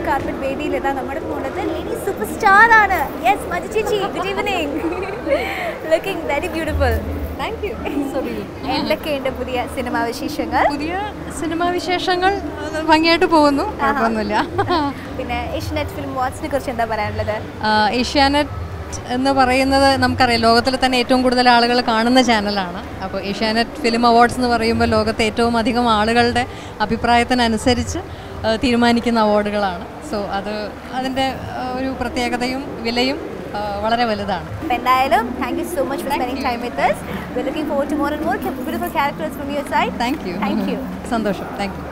carpet വേദിയിൽ ഇതാ നമ്മുടെ മുന്നിൽ ലേഡി സൂപ്പർ സ്റ്റാർ ആണ്. യെസ് മഞ്ജു ചേച്ചി, good evening. Looking very beautiful. Thank you. Sorry. എന്തൊക്കെയുണ്ട് പുതിയ സിനിമാ വിശേഷങ്ങൾ? പുതിയ സിനിമാ വിശേഷങ്ങൾ ഭംഗിയായിട്ട് പോകുന്നു, കുഴപ്പമൊന്നുമില്ല. പിന്നെ ഏഷ്യാനെറ്റ് ഫിലിം അവാർഡ്സിനെ കുറിച്ച് എന്താ പറയാനുള്ളത്? ഏഷ്യാനെറ്റ് എന്ന് പറയുന്നത് നമുക്കറിയാം ലോകത്തിൽ തന്നെ ഏറ്റവും കൂടുതൽ ആളുകൾ കാണുന്ന ചാനലാണ്. അപ്പോൾ ഏഷ്യാനെറ്റ് ഫിലിം അവാർഡ്സ് എന്ന് പറയുമ്പോൾ ലോകത്തെ ഏറ്റവും അധികം ആളുകളുടെ അഭിപ്രായത്തിനനുസരിച്ച് തീരുമാനിക്കുന്ന അവാർഡുകളാണ്. സോ അതിൻ്റെ ഒരു പ്രത്യേകതയും വിലയും വളരെ വലുതാണ്. എന്തായാലും thank you so much for spending time with us. We're looking forward to more and more beautiful characters from your side. Thank you. Thank you. സന്തോഷം. Thank U.